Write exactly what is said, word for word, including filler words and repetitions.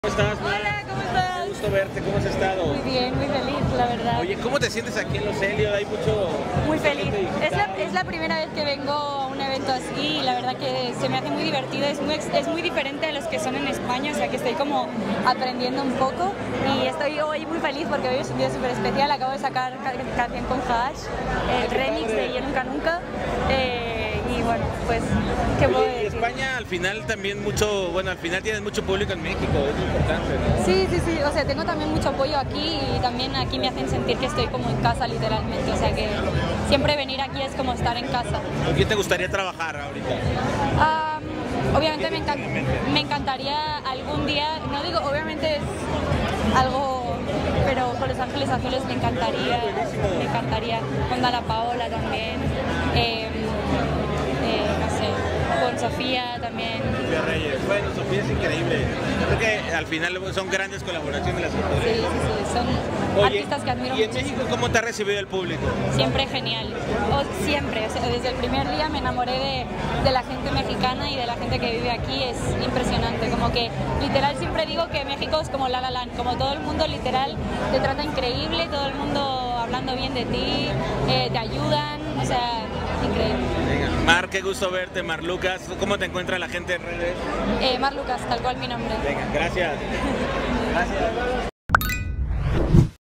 ¿Cómo estás, Mar? Hola, ¿cómo estás? Qué gusto verte, ¿cómo has estado? Muy bien, muy feliz, la verdad. Oye, ¿cómo te sientes aquí en Los Helios? Hay mucho... Muy mucha feliz. gente Es la, digital. es la primera vez que vengo a un evento así y la verdad que se me hace muy divertido. Es muy, es muy diferente a los que son en España, o sea que estoy como aprendiendo un poco y estoy hoy muy feliz porque hoy es un día súper especial. Acabo de sacar ca- canción con Hash, el qué remix padre. de Yo Nunca Nunca. Eh, y bueno, pues, ¿qué puedo Oye, y decir? España al final también mucho... Bueno, al final tienes mucho público en México, es importante, ¿no? Sí, sí, sí, o sea, tengo también mucho apoyo aquí y también aquí me hacen sentir que estoy como en casa literalmente, o sea que siempre venir aquí es como estar en casa. ¿Con quién te gustaría trabajar ahorita? Um, obviamente me, encan- me encantaría algún día, no digo, obviamente es algo, pero con Los Ángeles Azules me encantaría, me encantaría, con Dana Paola también, eh, eh, no sé, con Sofía también. Sofía Reyes. Bueno, Sofía es increíble. Creo que al final son grandes colaboraciones las que Sí, podrías sí, hacer. sí, son Oye, artistas que admiro ¿y en muchísimo. México cómo te ha recibido el público? Siempre genial, o siempre, o sea, desde el primer día me enamoré de, de la gente mexicana y de la gente que vive aquí, es impresionante, como que literal siempre digo que México es como La La Land, como todo el mundo literal te trata increíble, todo el mundo hablando bien de ti, eh, te ayudan, o sea, increíble. Venga. Mar, qué gusto verte, Mar Lucas. ¿Cómo te encuentra la gente en redes? Eh, Mar Lucas, tal cual mi nombre. Venga, gracias. Gracias.